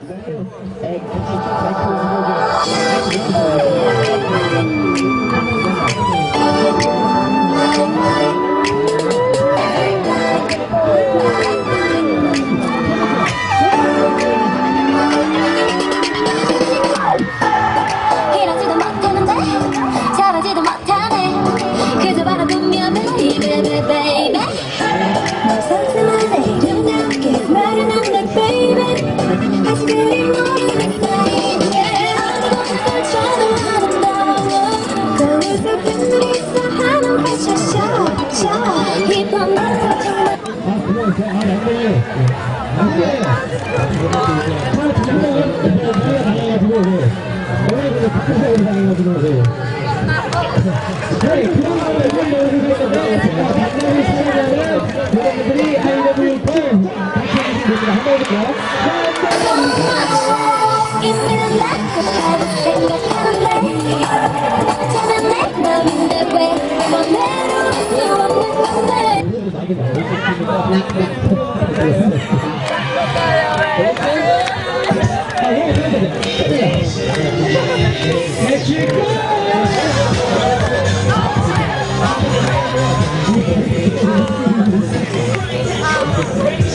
이러지도 못하는데 저러지도 못하네 그저 바라보면 baby baby 너 상상하네 이름답게 말은 안돼 baby 아직 그리 모르는 사이 아무도 널쳐도 아름다워 거울속 팬들이 있어 하는 패션쇼 힙합 난 정말 있는 나도 생각하는데 어쩌면 내 맘인데 왜 맘대로 할 수 없는 건데